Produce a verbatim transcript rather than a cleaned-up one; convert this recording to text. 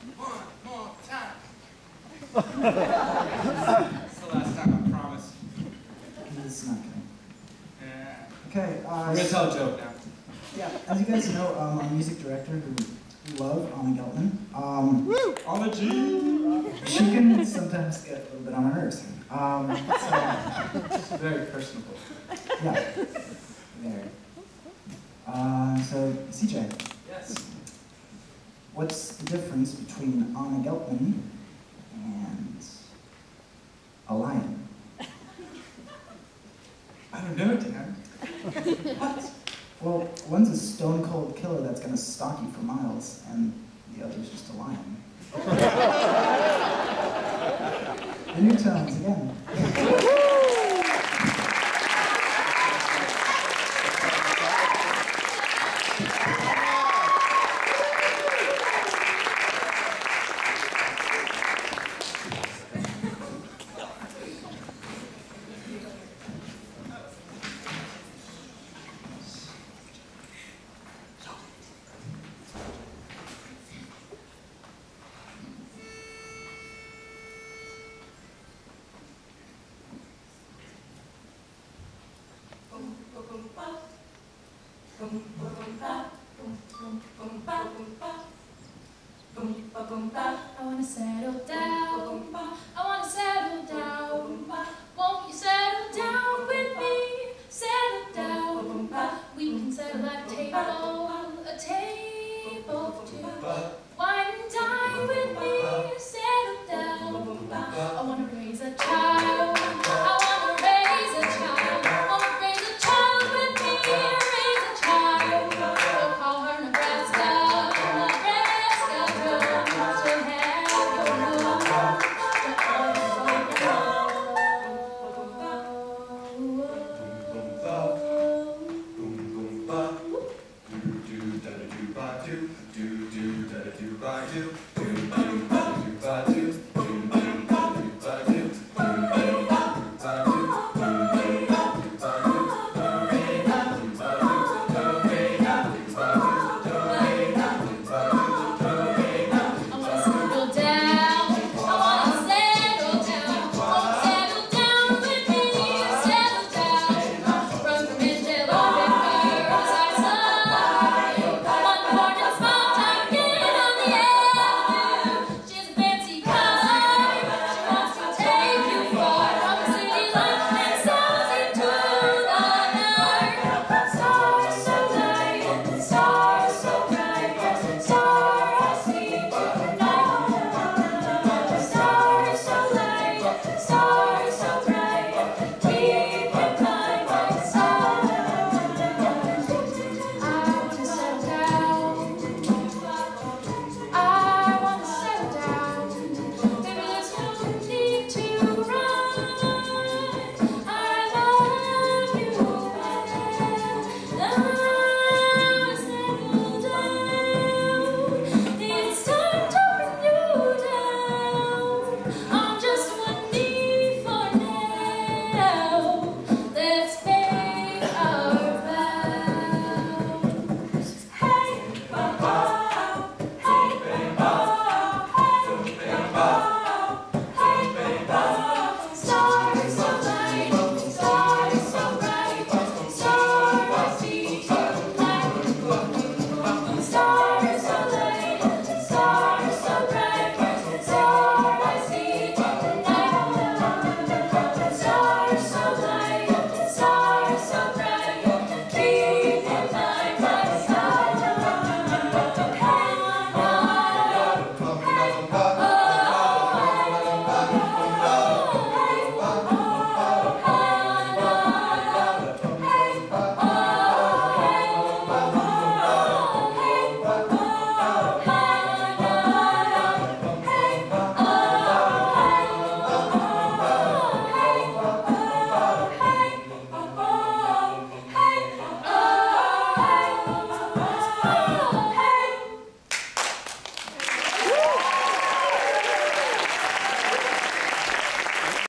One more time. That's the last time, I promise. This is not good. Yeah. Okay. Uh, We're gonna tell a joke now. Yeah, as you guys know, um, our music director, who we love, Anna Geltman, um, On the G! she can sometimes get a little bit on our nerves. Um, so, It's very personable. yeah, very. Uh, so, C J. Yes. What's the difference between Anna Geltman and a lion? I don't know, Dan. What? Well, one's a stone-cold killer that's going to stalk you for miles, and the other's just a lion. The new tones again. I wanna settle down. I wanna settle down. Won't you settle down with me? Settle down. We can settle at a table, a table for two. Wine and dine with me. Settle down. I wanna raise a child. I wanna raise a child. I wanna raise a child with me. Raise a child. We'll call her Nebraska. Nebraska girl. She'll have your love. Do do da da do ba do do do da da do ba do.